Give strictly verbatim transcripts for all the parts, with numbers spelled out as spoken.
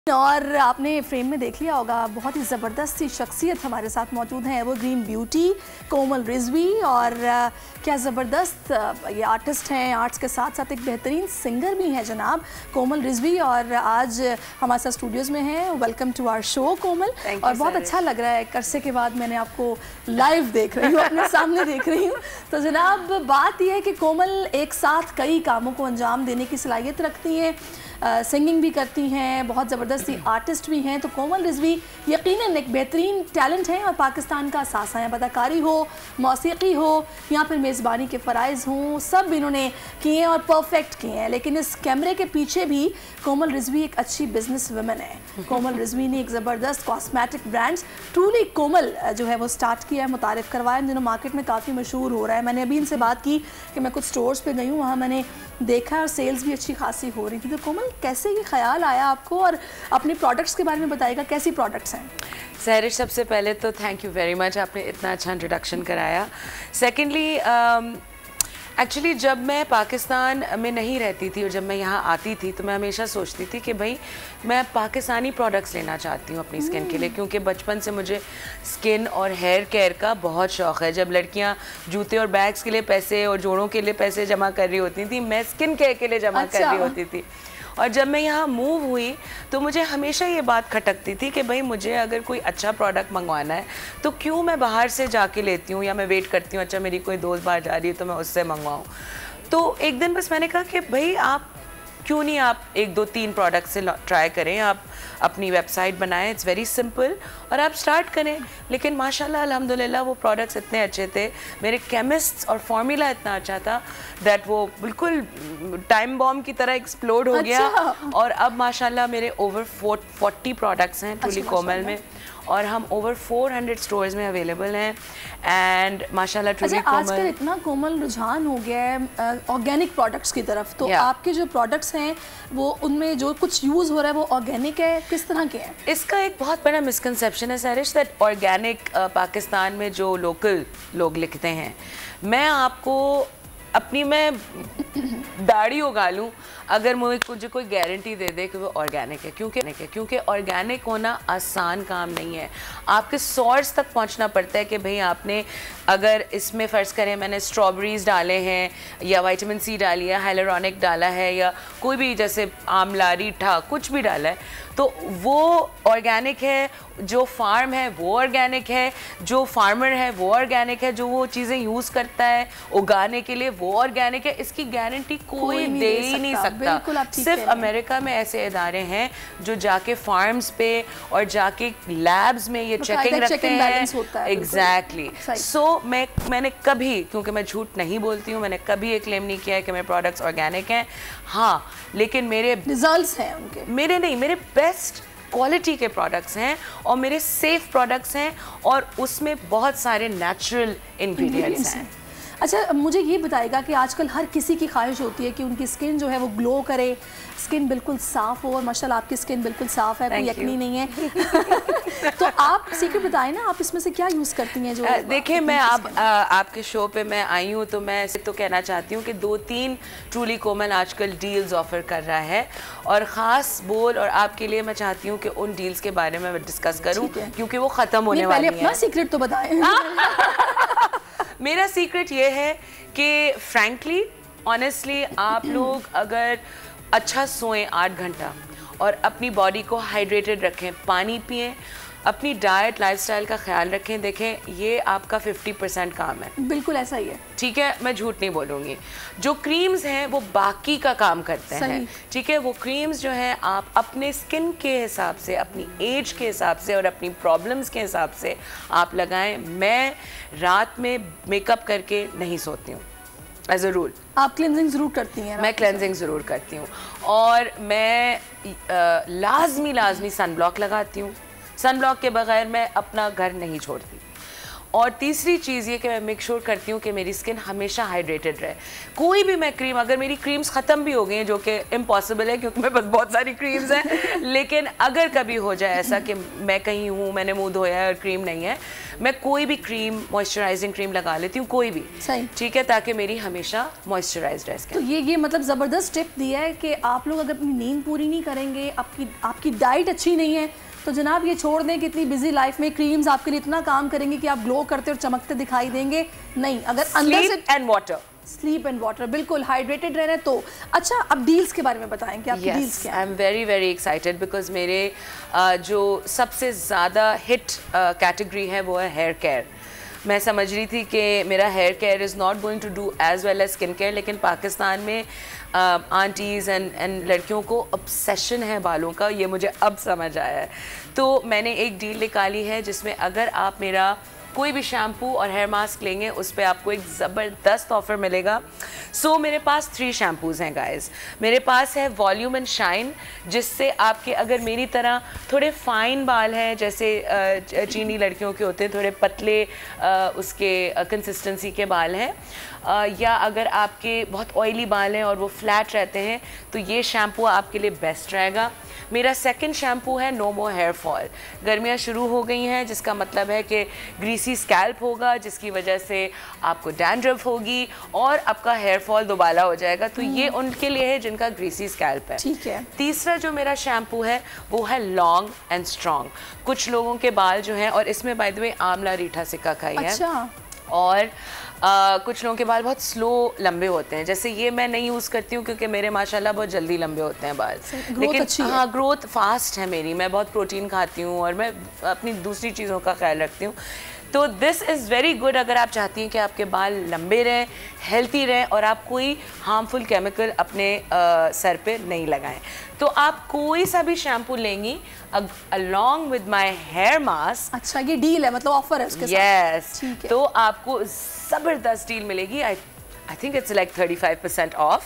और आपने फ्रेम में देख लिया होगा, बहुत ही ज़बरदस्त सी शख्सियत हमारे साथ मौजूद हैं। एवरग्रीन ब्यूटी कोमल रिजवी, और क्या ज़बरदस्त ये आर्टिस्ट हैं, आर्ट्स के साथ साथ एक बेहतरीन सिंगर भी हैं जनाब कोमल रिजवी, और आज हमारे साथ स्टूडियोज़ में हैं। Welcome to our show Komal. और बहुत अच्छा लग रहा है, अरसे के बाद मैंने आपको लाइव देख रही हूँ, अपने सामने देख रही हूँ। तो जनाब बात यह है कि कोमल एक साथ कई कामों को अंजाम देने की सलाहियत रखती हैं, सिंगिंग uh, भी करती हैं, बहुत ज़बरदस्ती आर्टिस्ट भी हैं। तो कोमल रिजवी यकीनन एक बेहतरीन टैलेंट है और पाकिस्तान का सासा है। अदाकारी हो, मौसीकी हो या फिर मेज़बानी के फ़राइज़ हों, सब इन्होंने किए हैं और परफेक्ट किए हैं। लेकिन इस कैमरे के पीछे भी कोमल रिजवी एक अच्छी बिजनेस वुमन है। कोमल रिजवी ने एक ज़बरदस्त कॉस्मेटिक ब्रांड्स ट्रूली कोमल जो है वो स्टार्ट किया है, मुतारिफ़ करवाया। इन दिनों मार्केट में काफ़ी मशहूर हो रहा है। मैंने अभी इनसे बात की कि मैं कुछ स्टोर्स पर गई हूँ, वहाँ मैंने देखा और सेल्स भी अच्छी खासी हो रही थी। तो कोमल कैसे ये ख्याल आया आपको, और अपने प्रोडक्ट्स के बारे में बताइएगा, कैसी प्रोडक्ट्स हैं? सहरिश, सबसे पहले तो थैंक यू वेरी मच, आपने इतना अच्छा इंट्रोडक्शन कराया। सेकेंडली एक्चुअली जब मैं पाकिस्तान में नहीं रहती थी और जब मैं यहाँ आती थी तो मैं हमेशा सोचती थी कि भाई मैं पाकिस्तानी प्रोडक्ट्स लेना चाहती हूँ अपनी स्किन के लिए, क्योंकि बचपन से मुझे स्किन और हेयर केयर का बहुत शौक़ है। जब लड़कियाँ जूते और बैग्स के लिए पैसे और जोड़ों के लिए पैसे जमा कर रही होती थी, मैं स्किन केयर के लिए जमा अच्छा। कर रही होती थी। और जब मैं यहाँ मूव हुई तो मुझे हमेशा ये बात खटकती थी कि भाई मुझे अगर कोई अच्छा प्रोडक्ट मंगवाना है तो क्यों मैं बाहर से जाके लेती हूँ या मैं वेट करती हूँ, अच्छा मेरी कोई दोस्त बाहर जा रही है तो मैं उससे मंगवाऊँ। तो एक दिन बस मैंने कहा कि भाई आप क्यों नहीं आप एक दो तीन प्रोडक्ट से ट्राई करें, आप अपनी वेबसाइट बनाएं, इट्स वेरी सिंपल, और आप स्टार्ट करें। लेकिन माशाल्लाह अल्हम्दुलिल्लाह वो प्रोडक्ट्स इतने अच्छे थे, मेरे केमिस्ट्स और फार्मूला इतना अच्छा था दैट वो बिल्कुल टाइम बॉम्ब की तरह एक्सप्लोड हो अच्छा। गया। और अब माशाल्लाह मेरे ओवर फोर्टी प्रोडक्ट्स हैं ट्रूली कोमल में, और हम ओवर फोर हंड्रेड स्टोर्स में अवेलेबल हैं। एंड माशाल्लाह ट्रूली अच्छा, कोमल आजकल इतना कोमल रुझान हो गया है ऑर्गेनिक प्रोडक्ट्स की तरफ, तो आपके जो प्रोडक्ट्स हैं वो उनमें जो कुछ यूज़ हो रहा है वो ऑर्गेनिक है, किस तरह के हैं? इसका एक बहुत बड़ा मिसकंसेप्शन है सरिश, दैट ऑर्गेनिक पाकिस्तान में जो लोकल लोग लिखते हैं, मैं आपको अपनी मैं दाढ़ी उगा लूँ अगर मुझे कोई गारंटी दे दे कि वो ऑर्गेनिक है, क्योंकि क्योंकि ऑर्गेनिक होना आसान काम नहीं है। आपके सोर्स तक पहुंचना पड़ता है कि भाई आपने अगर इसमें फ़र्ज़ करें मैंने स्ट्रॉबेरीज़ डाले हैं या विटामिन सी डाली है, हाइलुरोनिक डाला है या कोई भी जैसे आमला रीठा कुछ भी डाला है, तो वो ऑर्गेनिक है। जो फार्म है वो ऑर्गेनिक है, जो फार्मर है वो ऑर्गेनिक है, जो वो चीज़ें यूज़ करता है उगाने के लिए वो ऑर्गेनिक है। इसकी गारंटी कोई दे ही नहीं सकता। सिर्फ अमेरिका में ऐसे इदारे हैं जो जाके फार्म्स पे और जाके लैब्स में ये चेकिंग रखते हैं। एग्जैक्टली। सो मैं मैंने कभी, क्योंकि मैं झूठ नहीं बोलती हूँ, मैंने कभी ये क्लेम नहीं किया है कि मेरे प्रोडक्ट्स ऑर्गेनिक हैं। हाँ, लेकिन मेरे रिजल्ट्स हैं उनके, मेरे नहीं, मेरे बेस्ट क्वालिटी के प्रोडक्ट्स हैं और मेरे सेफ प्रोडक्ट्स हैं, और उसमें बहुत सारे नेचुरल इंग्रेडिएंट्स हैं। अच्छा, मुझे ये बताएगा कि आजकल हर किसी की ख्वाहिश होती है कि उनकी स्किन जो है वो ग्लो करे, स्किन बिल्कुल साफ़ हो, और माशाल्लाह आपकी स्किन बिल्कुल साफ़ है, कोई यकीनी नहीं है। तो आप सीक्रेट बताएं ना, आप इसमें से क्या यूज़ करती हैं? जो देखिए, मैं आप आ, आपके शो पे मैं आई हूँ तो मैं ऐसे तो कहना चाहती हूँ कि दो तीन ट्रूली कोमल आजकल डील्स ऑफ़र कर रहा है, और ख़ास बोल और आपके लिए मैं चाहती हूँ कि उन डील्स के बारे में मैं डिस्कस करूँ, क्योंकि वो ख़त्म होने वाली है। पहले अपना सीक्रेट तो बताएं। मेरा सीक्रेट ये है कि फ्रैंकली ऑनेस्टली आप लोग अगर अच्छा सोएं आठ घंटा और अपनी बॉडी को हाइड्रेटेड रखें, पानी पिएं, अपनी डाइट लाइफस्टाइल का ख्याल रखें, देखें ये आपका फिफ्टी परसेंट काम है। बिल्कुल ऐसा ही है। ठीक है, मैं झूठ नहीं बोलूँगी। जो क्रीम्स हैं वो बाकी का काम करते हैं। ठीक है, वो क्रीम्स जो हैं आप अपने स्किन के हिसाब से, अपनी एज के हिसाब से और अपनी प्रॉब्लम्स के हिसाब से आप लगाएं। मैं रात में मेकअप करके नहीं सोती हूँ एज अ रूल। आप क्लेंजिंग ज़रूर करती हैं? मैं क्लेंजिंग ज़रूर करती हूँ, और मैं आ, लाजमी लाजमी सन ब्लॉक लगाती हूँ। सन ब्लॉक के बगैर मैं अपना घर नहीं छोड़ती। और तीसरी चीज़ ये कि मैं मेक श्योर करती हूँ कि मेरी स्किन हमेशा हाइड्रेटेड रहे। कोई भी मैं क्रीम, अगर मेरी क्रीम्स ख़त्म भी हो गई हैं, जो कि इम्पॉसिबल है क्योंकि मेरे पास बहुत सारी क्रीम्स हैं, लेकिन अगर कभी हो जाए ऐसा कि मैं कहीं हूँ, मैंने मुँह धोया है और क्रीम नहीं है, मैं कोई भी क्रीम, मॉइस्चराइजिंग क्रीम लगा लेती हूँ, कोई भी, सही, ठीक है, ताकि मेरी हमेशा मॉइस्चराइज्ड रहे स्किन। तो ये ये मतलब ज़बरदस्त टिप दिया है कि आप लोग अगर अपनी नींद पूरी नहीं करेंगे, आपकी आपकी डाइट अच्छी नहीं है, तो जनाब ये छोड़ दें कि इतनी बिजी लाइफ में क्रीम्स आपके लिए इतना काम करेंगे कि आप ग्लो करते और चमकते दिखाई देंगे। नहीं, अगर अंदर से and water, sleep and water, बिल्कुल हाइड्रेटेड रहना। तो अच्छा, अब डील्स के बारे में बताएं कि आपकी yes, डील्स क्या हैं? I am very very excited because मेरे uh, जो सबसे ज़्यादा हिट कैटेगरी uh, है वो है हेयर केयर। मैं समझ रही थी कि मेरा hair care is not going to do as well as skin care, लेकिन पाकिस्तान में आंटीज़ एंड एंड लड़कियों को ऑब्सेशन है बालों का, ये मुझे अब समझ आया है। तो मैंने एक डील निकाली है जिसमें अगर आप मेरा कोई भी शैम्पू और हेयर मास्क लेंगे उस पर आपको एक ज़बरदस्त ऑफ़र मिलेगा। सो so, मेरे पास थ्री शैम्पूज़ हैं गाइस। मेरे पास है वॉल्यूम एंड शाइन, जिससे आपके अगर मेरी तरह थोड़े फाइन बाल हैं, जैसे चीनी लड़कियों के होते हैं, थोड़े पतले उसके कंसिस्टेंसी के बाल हैं, या अगर आपके बहुत ऑयली बाल हैं और वो फ्लैट रहते हैं, तो ये शैम्पू आपके लिए बेस्ट रहेगा। मेरा सेकंड शैम्पू है नो मोर हेयर फॉल। गर्मियाँ शुरू हो गई हैं, जिसका मतलब है कि ग्रीसी स्कैल्प होगा, जिसकी वजह से आपको डैंड्रफ होगी और आपका हेयर फॉल दोबारा हो जाएगा। तो ये उनके लिए है जिनका ग्रीसी स्कैल्प है। ठीक है। तीसरा जो मेरा शैम्पू है वो है लॉन्ग एंड स्ट्रॉन्ग। कुछ लोगों के बाल जो हैं, और इसमें बाय द वे आंवला रीठा सिक्का खाई है, अच्छा। और Uh, कुछ लोगों के बाल बहुत स्लो लंबे होते हैं, जैसे ये मैं नहीं यूज़ करती हूँ क्योंकि मेरे माशाल्लाह बहुत जल्दी लंबे होते हैं बाल, लेकिन हाँ ग्रोथ फास्ट है मेरी, मैं बहुत प्रोटीन खाती हूँ और मैं अपनी दूसरी चीज़ों का ख्याल रखती हूँ। तो दिस इज़ वेरी गुड अगर आप चाहती हैं कि आपके बाल लंबे रहें, हेल्थी रहें और आप कोई हार्मफुल केमिकल अपने uh, सर पे नहीं लगाएं। तो आप कोई सा भी शैम्पू लेंगी along with my hair mask. अच्छा, ये डील है, मतलब ऑफर है उसके yes, साथ। ठीक है। तो आपको ज़बरदस्त डील मिलेगी। I I think it's like thirty five percent off.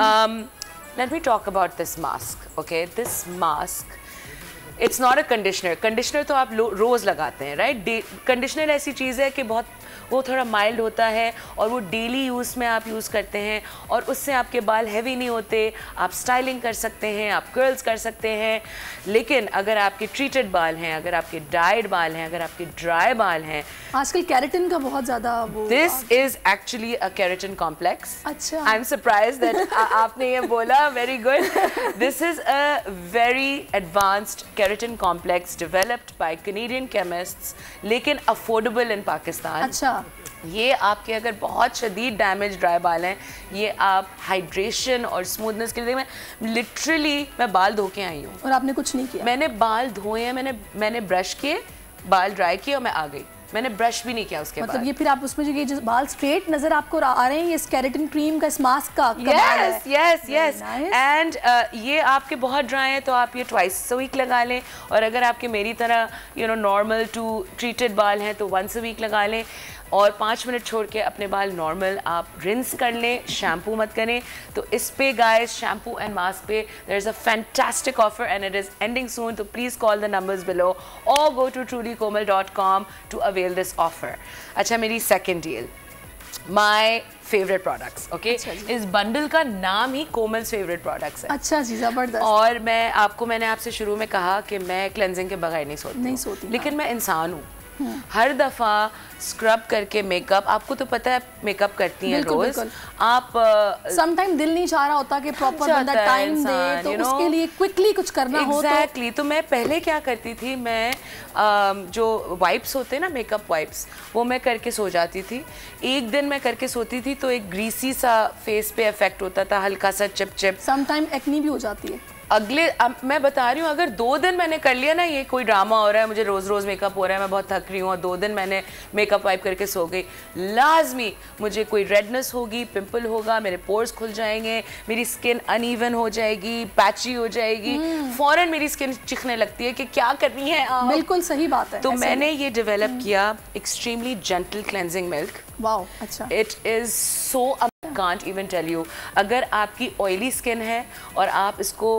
Let me talk about this mask. Okay, this mask it's not a conditioner. Conditioner तो आप रोज़ लगाते हैं, राइट? कंडीशनर ऐसी चीज़ है कि बहुत वो थोड़ा माइल्ड होता है और वो डेली यूज़ में आप यूज़ करते हैं और उससे आपके बाल हैवी नहीं होते, आप स्टाइलिंग कर सकते हैं, आप कर्ल्स कर सकते हैं। लेकिन अगर आपके ट्रीटेड बाल हैं, अगर आपके डाइड बाल हैं, अगर आपके ड्राई बाल हैं, आजकल केराटिन का बहुत ज़्यादा वो, this is actually a keratin complex. अच्छा, आई एम सरप्राइज दैट आपने ये बोला, very good. This is a very advanced keratin complex developed by Canadian chemists, लेकिन अफोर्डेबल इन पाकिस्तान। अच्छा, ये आपके अगर बहुत शदीद डैमेज ड्राई बाल हैं, ये आप हाइड्रेशन और स्मूथनेस के लिए, मैं लिटरली मैं बाल धो के आई हूँ और आपने कुछ नहीं किया? मैंने बाल धोए हैं, मैंने मैंने ब्रश किए, बाल ड्राई किए और मैं आ गई, मैंने ब्रश भी नहीं किया उसके मतलब बाद। ये फिर आप उसमें जो ये जो बाल स्ट्रेट नजर आपको आ रहे हैं, ये केराटिन क्रीम का, इस मास्क का यस यस यस एंड ये आपके बहुत ड्राई है तो आप ये ट्वाइस अ वीक लगा लें, और अगर आपके मेरी तरह you know normal to treated बाल हैं तो वंस अ वीक लगा लें, और पाँच मिनट छोड़ के अपने बाल नॉर्मल आप रिंस कर लें, शैम्पू मत करें। तो इस पे गाइस, शैम्पू एंड मास्क पे there is a fantastic offer and it is ending soon, तो please call the numbers below और go to truly Komal dot com to avail this offer. अच्छा, मेरी second deal, my favourite products. Okay, इस bundle का नाम ही Komal's favourite products है। अच्छा जी, जबरदस्त। और मैं आपको, मैंने आपसे शुरू में कहा कि मैं क्लेंजिंग के बगैर नहीं सोती नहीं सोती, लेकिन मैं इंसान हूँ। हर दफ़ा स्क्रब करके मेकअप, आपको तो पता है मेकअप करती हैं रोज, आप सम टाइम दिल नहीं चाह रहा होता कि प्रॉपर बंदा टाइम दे, तो you know, उसके लिए क्विकली कुछ करना exactly, हो तो एग्जैक्टली। तो मैं पहले क्या करती थी, मैं uh, जो वाइप्स होते हैं ना, मेकअप वाइप्स, वो मैं करके सो जाती थी। एक दिन मैं करके सोती थी तो एक ग्रीसी सा फेस पे इफेक्ट होता था, हल्का सा चिप चिप, सम टाइम एक्नी भी हो जाती है। अगले अब मैं बता रही हूँ, अगर दो दिन मैंने कर लिया ना, ये कोई ड्रामा हो रहा है, मुझे रोज़ रोज़ मेकअप हो रहा है, मैं बहुत थक रही हूँ, और दो दिन मैंने मेकअप वाइप करके सो गई, लाजमी मुझे कोई रेडनेस होगी, पिंपल होगा, मेरे पोर्स खुल जाएंगे, मेरी स्किन अनइवन हो जाएगी, पैची हो जाएगी, फौरन मेरी स्किन चिखने लगती है कि क्या करनी है आप। बिल्कुल सही बात है। तो मैंने ये डेवलप किया extremely gentle cleansing milk. Wow, अच्छा। It is so, I can't even tell you, अगर आपकी ऑयली स्किन है और आप इसको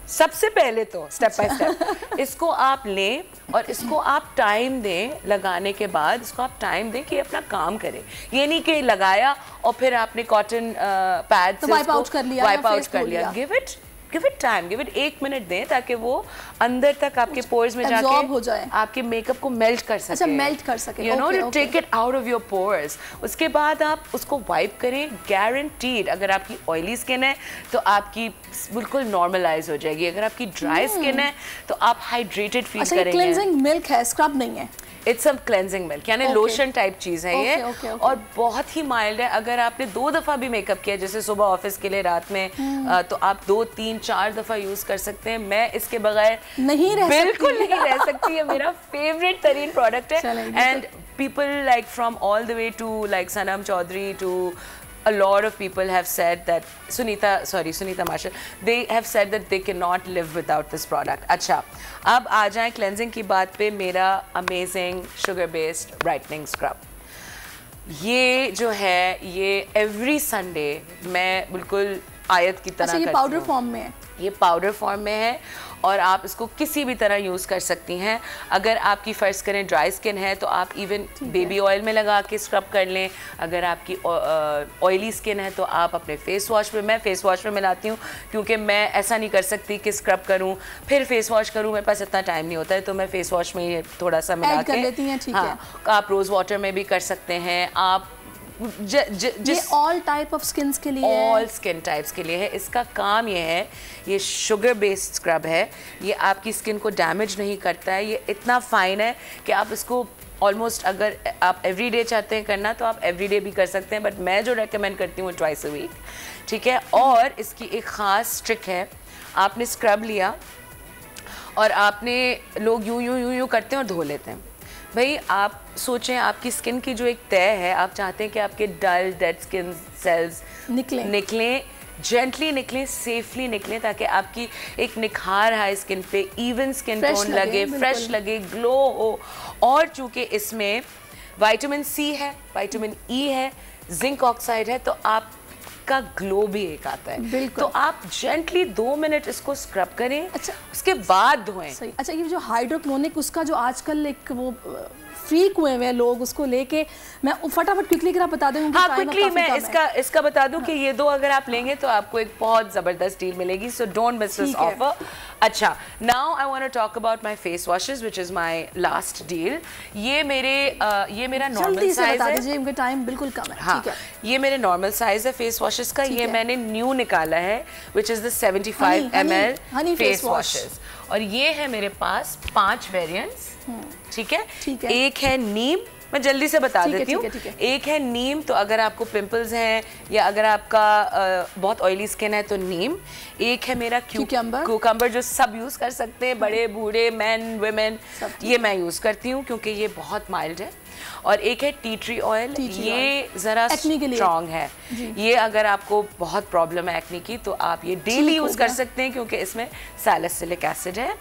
सबसे पहले तो स्टेप बाय स्टेप इसको आप लें और इसको आप टाइम दें, लगाने के बाद इसको आप टाइम दें कि अपना काम करे। ये नहीं कि लगाया और फिर आपने कॉटन पैड से वाइप आउट कर लिया, वाइप आउट कर लिया। Give it give it time, give it एक मिनट दें ताकि वो अंदर तक आपके पोर्स में जाके हो जाए, आपके मेकअप को मेल्ट कर सके। अच्छा, मेल्ट कर सके, you know, to take it out of your pores. उसके बाद आप उसको वाइप करें, गारंटीड अगर आपकी ऑयली स्किन है तो आपकी बिल्कुल नॉर्मलाइज हो जाएगी। अगर आपकी ड्राई स्किन है तो आप हाइड्रेटेड फील अच्छा, करेंगे। क्लेंजिंग मिल्क है, स्क्रब नहीं है। इट्स अ क्लेंजिंग मिल्क, यानी लोशन टाइप चीज़ है ये। okay, okay, okay. और बहुत ही माइल्ड है। अगर आपने दो दफ़ा भी मेकअप किया, जैसे सुबह ऑफिस के लिए, रात में, आ, तो आप दो तीन चार दफ़ा यूज़ कर सकते हैं। मैं इसके बगैर नहीं रह बिल्कुल नहीं रह सकती है। मेरा फेवरेट तरीन प्रोडक्ट है। And people like from all the way to like Sanam Chaudhry to a lot of people have said that Sunita, sorry, Sunita Marshall, they have said that they cannot live without this product. अच्छा, अब आ जाएं cleansing की बात पे। मेरा amazing sugar based brightening scrub, ये जो है ये एवरी संडे मैं बिल्कुल आयत की तरह अच्छा, ये पाउडर फॉर्म में है? ये पाउडर फॉर्म में है और आप इसको किसी भी तरह यूज़ कर सकती हैं। अगर आपकी फ़र्ज करें ड्राई स्किन है तो आप इवन बेबी ऑयल में लगा के स्क्रब कर लें। अगर आपकी ऑयली स्किन है तो आप अपने फेस वॉश में, मैं फेस वॉश में मिलाती हूँ क्योंकि मैं ऐसा नहीं कर सकती कि स्क्रब करूँ फिर फेस वॉश करूँ, मेरे पास इतना टाइम नहीं होता है, तो मैं फेस वॉश में ये थोड़ा सा मिला कर लेती हैं। ठीक है, आप रोज़ वाटर में भी कर सकते हैं। आप ज, ज, ये ऑल टाइप ऑफ स्किन्स के लिए, ऑल स्किन टाइप्स के लिए है। इसका काम ये है, ये शुगर बेस्ड स्क्रब है, ये आपकी स्किन को डैमेज नहीं करता है। ये इतना फाइन है कि आप इसको ऑलमोस्ट, अगर आप एवरीडे चाहते हैं करना तो आप एवरीडे भी कर सकते हैं, बट मैं जो रेकमेंड करती हूँ ट्वाइस अ वीक। ठीक है, और इसकी एक ख़ास ट्रिक है। आपने स्क्रब लिया और आपने, लोग यूं यूं यूं यूं करते हैं और धो लेते हैं। भाई आप सोचें, आपकी स्किन की जो एक तय है, आप चाहते हैं कि आपके डल डेड स्किन सेल्स निकलें निकलें जेंटली निकलें, सेफली निकलें, ताकि आपकी एक निखार है स्किन पे, इवन स्किन टोन लगे, फ्रेश लगे, ग्लो हो। और चूंकि इसमें विटामिन सी है, विटामिन ई है, जिंक ऑक्साइड है, तो आप का ग्लो भी एक आता है। तो आप जेंटली दो मिनट इसको स्क्रब करें। अच्छा, उसके बाद धोएं। अच्छा, ये जो हाइड्रोक्लोनिक, उसका जो आजकल एक वो फ्रीक हुए हुए लोग, उसको लेके मैं फटाफट क्विकली अगर आप बता दें। हाँ, क्विकली मैं इसका इसका बता दूं कि ये दो अगर आप लेंगे तो आपको एक बहुत जबरदस्त डील मिलेगी। So don't miss this offer. अच्छा, now I want to talk about my face washes which is my last deal. ये मेरे uh, ये मेरा नॉर्मल साइज है। दीजिए, इनका टाइम बिल्कुल कम है। हाँ, ठीक है, ये मेरे नॉर्मल साइज है फेस वॉशेस का। ये मैंने न्यू निकाला है which is the seventy five M L face washes, और ये है मेरे पास पांच वेरिएंट्स। ठीक है, ठीक है। एक है नीम, मैं जल्दी से बता देती हूँ। एक है नीम, तो अगर आपको पिंपल्स हैं या अगर आपका आ, बहुत ऑयली स्किन है तो नीम। एक है मेरा क्यूकम्बर, क्यूकम्बर जो सब यूज कर सकते हैं, बड़े बूढ़े, मैन वुमेन, ये मैं यूज करती हूँ क्योंकि ये बहुत माइल्ड है। और एक है टी ट्री ऑयल, ये जरा स्ट्रॉन्ग है। ये अगर आपको बहुत प्रॉब्लम है एक्ने की तो आप ये डेली यूज कर सकते हैं क्योंकि इसमें सैलिसिलिक एसिड है।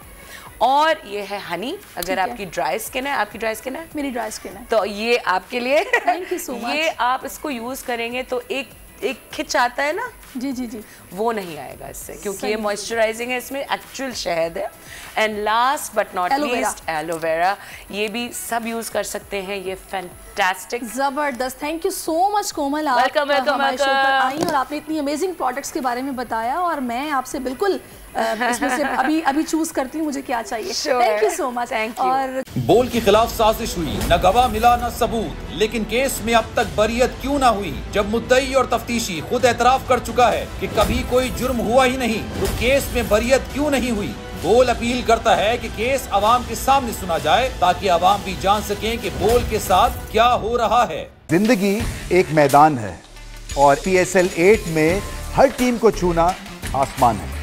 और ये है हनी, अगर आपकी ड्राई स्किन है, आपकी ड्राई स्किन है, मेरी ड्राई स्किन है, तो ये आपके लिए। Thank you so much. ये आप इसको यूज करेंगे तो एक एक खिंच आता है ना, जी जी जी, वो नहीं आएगा इससे, क्योंकि ये मॉइस्चराइजिंग है, इसमें एक्चुअल शहद है। And last but not least aloe vera, ये भी सब यूज कर सकते हैं, ये फैंटास्टिक, जबरदस्त। Thank you so much Komal, आप वेलकम वेलकम हमारे शो पर आई और आपने इतनी अमेजिंग प्रोडक्ट्स के बारे में बताया, और मैं आपसे बिल्कुल इसमें से अभी अभी चूज करती हूँ मुझे क्या चाहिए। Thank you so much. Thank you. और बोल के खिलाफ साजिश हुई, न गवाह मिला न सबूत, लेकिन केस में अब तक बरियत क्यों ना हुई? जब मुद्दई और तफ्तीशी खुद एतराफ कर चुका है कि कभी कोई जुर्म हुआ ही नहीं, तो केस में बरियत क्यों नहीं हुई? बोल अपील करता है कि केस अवाम के सामने सुना जाए ताकि अवाम भी जान सकें कि बोल के साथ क्या हो रहा है। जिंदगी एक मैदान है और पी एस एल एट में हर टीम को छूना आसमान है।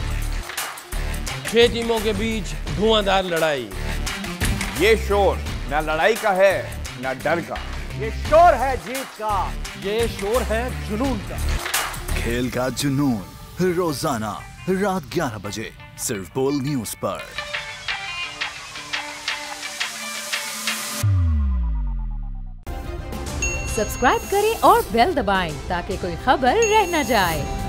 छह टीमों के बीच धुआंधार लड़ाई। ये शोर न लड़ाई का है न डर का, ये शोर है जीत का, ये शोर है जुनून का। खेल का जुनून रोजाना रात ग्यारह बजे सिर्फ बोल न्यूज पर। सब्सक्राइब करें और बेल दबाएं ताकि कोई खबर रह न जाए।